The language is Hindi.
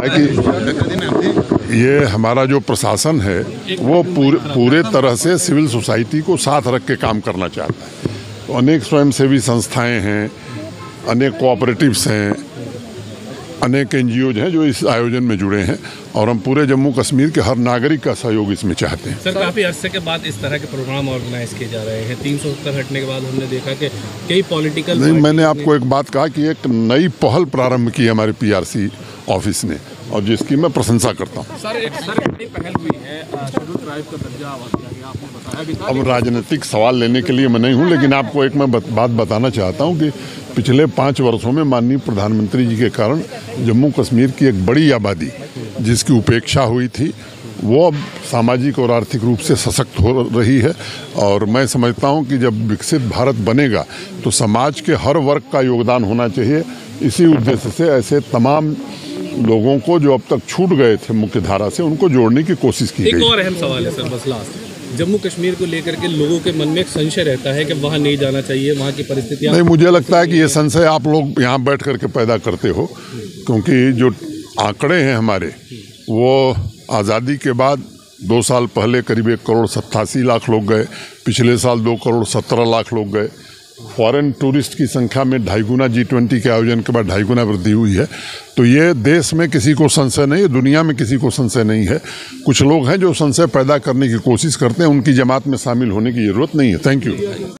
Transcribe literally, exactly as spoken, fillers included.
कि ये हमारा जो प्रशासन है वो पूरे पूरे तरह से सिविल सोसाइटी को साथ रख के काम करना चाहता है। तो अनेक स्वयंसेवी संस्थाएं हैं, अनेक कोऑपरेटिव्स हैं, अनेक एनजीओज हैं जो इस आयोजन में जुड़े हैं और हम पूरे जम्मू कश्मीर के हर नागरिक का सहयोग इसमें चाहते हैं। सर, काफ़ी अरसे के बाद इस तरह के प्रोग्राम ऑर्गेनाइज किए जा रहे हैं। तीन सौ सत्तर हटने के बाद हमने देखा कि कई पॉलिटिकल नहीं, मैंने आपको एक बात कहा कि एक नई पहल प्रारंभ की हमारे पीआरसी ऑफिस ने और जिसकी मैं प्रशंसा करता हूँ। सर, एक सर नई पहल हुई है, शेड्यूल ट्राइब का दर्जा किया गया, आपने बताया। अब राजनीतिक सवाल लेने के लिए मैं नहीं हूँ, लेकिन आपको एक मैं बात बताना चाहता हूँ कि पिछले पाँच वर्षों में माननीय प्रधानमंत्री जी के कारण जम्मू कश्मीर की एक बड़ी आबादी जिसकी उपेक्षा हुई थी वो अब सामाजिक और आर्थिक रूप से सशक्त हो रही है। और मैं समझता हूँ कि जब विकसित भारत बनेगा तो समाज के हर वर्ग का योगदान होना चाहिए। इसी उद्देश्य से ऐसे तमाम लोगों को जो अब तक छूट गए थे मुख्य धारा से उनको जोड़ने की कोशिश की गई। एक और अहम सवाल है सर, बस लास्ट, जम्मू कश्मीर को लेकर के लोगों के मन में एक संशय रहता है कि वहाँ नहीं जाना चाहिए, वहाँ की परिस्थितियाँ। नहीं, मुझे लगता है कि ये संशय आप लोग यहाँ बैठ करके पैदा करते हो, क्योंकि जो आंकड़े हैं हमारे वो आज़ादी के बाद दो साल पहले करीब एक करोड़ सत्तासी लाख लोग गए, पिछले साल दो करोड़ सत्रह लाख लोग गए। फॉरेन टूरिस्ट की संख्या में ढाई गुना जी ट्वेंटी के आयोजन के बाद ढाई गुना वृद्धि हुई है। तो ये देश में किसी को संशय नहीं है, दुनिया में किसी को संशय नहीं है। कुछ लोग हैं जो संशय पैदा करने की कोशिश करते हैं, उनकी जमात में शामिल होने की जरूरत नहीं है। Thank you.